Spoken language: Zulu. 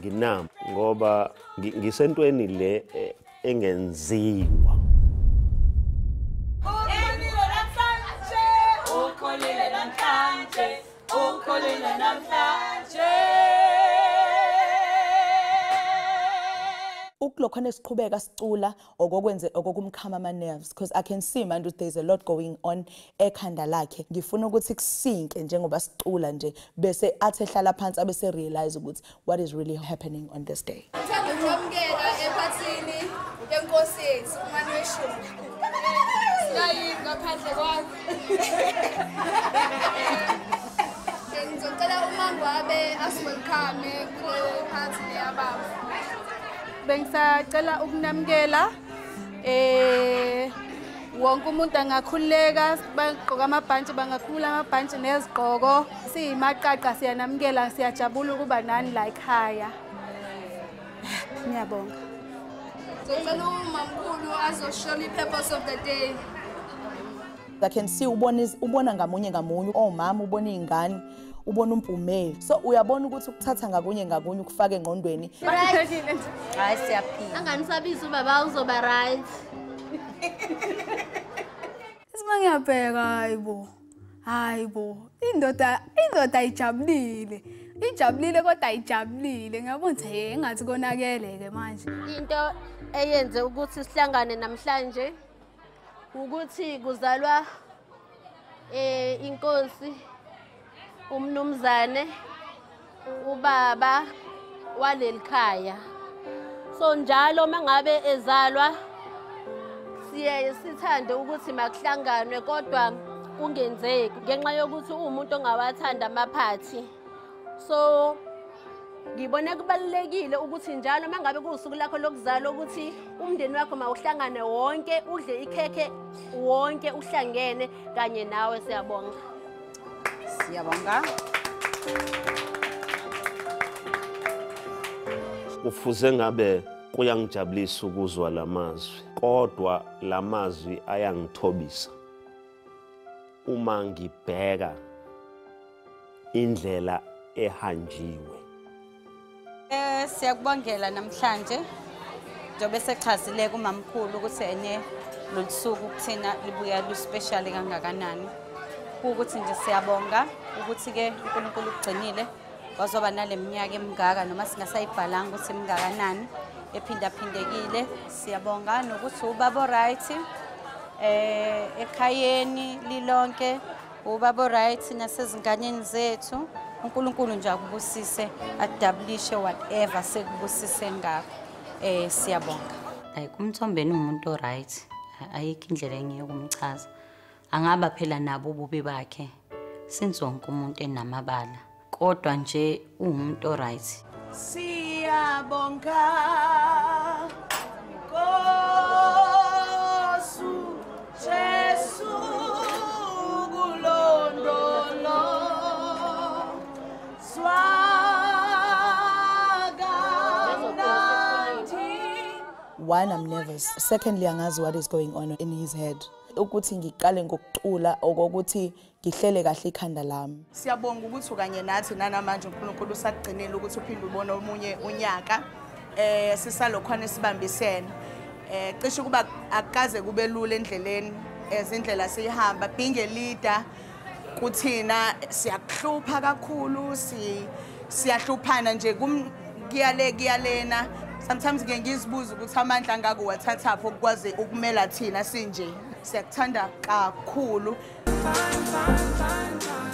nginami ngoba ngisentweni le engenziwa. Ukulokhona siqhubeka sicula okokwenze okokumkhama ama nerves because I can see manje there's a lot going on ekhanda lakhe. Ngifuna ukuthi kusinke njengoba sicula nje bese athi ehlala phansi abese realize ukuthi what is really happening on this day. Uthando ukwamukela ephathini yenkosi yethu umani weshumi. Siyayi ngaphandle kwakho. Ngizocela uMangwabe asiwelcome kule phathi yababa. Bengisacela ukunamukela wonke umuntu angakhuleka bagqoka amabhantshi bangakhula amabhantshi nezigqoko siyimaqaqa siyanamukela siyajabula ukuba nani la ekhaya. Ngiyabonga. Ngicela umamkhulu azoshow i-purpose of the day. I can see ubona ngamunye ngamunye omama ubona izingane ubona umpumeli so uyabona ukuthi ukuthatha ngakunye ngakunye ukufaka engqondweni. Hayi siyaphila. Anganisabisa ubaba uzoba right. Isima ngiyabheka hayibo indoda ijabulile kodwa ayijabulile ngiyabona ukuthi engathi konakele ke manje. Into eyenze ukuthi sihlangane namhlanje ukuthi kuzalwa inkosi umnumzane ubaba walelikhaya. So njalo mangabe ezalwa siye sithande ukuthi makuhlanganwe kodwa kungenzeki ngenxa yokuthi umuntu ongawathanda amaphathi. So ngibona kubalekile ukuthi njalo mangabe kusuku lakho lokuzalwa ukuthi umndeni wakho mawuhlangane wonke udle ikhekhe wonke uhlangene kanye nawe. Siyabonga. Siyabonga. Kufuze ngabe kuyangijabulisa ukuzwa lamazwi kodwa lamazwi ayangithobisa uma ngibheka indlela ehanjiwe. Siyakubongela namhlanje njobe sexhasile kumamkhulu ukuthi ene losuku kuthina libuya lu special kangakanani. Ukuthi nje siyabonga ukuthi ke uNkulunkulu ugcinile wazoba naleminyaka emingaka noma singasayibhalanga ukuthi emingakanani ephindaphindekile. Siyabonga nokuthi ubaba right ekhayeni lilonke ubaba right nasezinganeni zethu. uNkulunkulu nje akubusise adabulishe whatever sekubusise ngakho. Siyabonga. Hayi kuMthombeni umuntu right ayikho indlela enye yokumchaza. Angaba phela nabo ububi bakhe since wonke umuntu enamabala kodwa nje umuntu right. Siyabonga Nkosi Jesu kulondolo One, I'm nervous. Secondly, angazi what is going on in his head. Ukuthi ngiqale ngokucula okokuthi ngihlele kahle ikhanda lami. Siyabonga ukuthi kanye nathi nanamanje uNkulunkulu usagcinile ukuthi uphinde ubone omunye unyaka sisalokhwana sibambisene. Cishe kuba akaze kube lula endleleni ezindlela sihamba being a leader kuthina siyakuhlupha kakhulu siyahluphana nje kuyalena. Sometimes ngizibuza ukuthi amandla angaka wathathapho ukwazi ukumela thina sinje. Siyakuthanda kakhulu.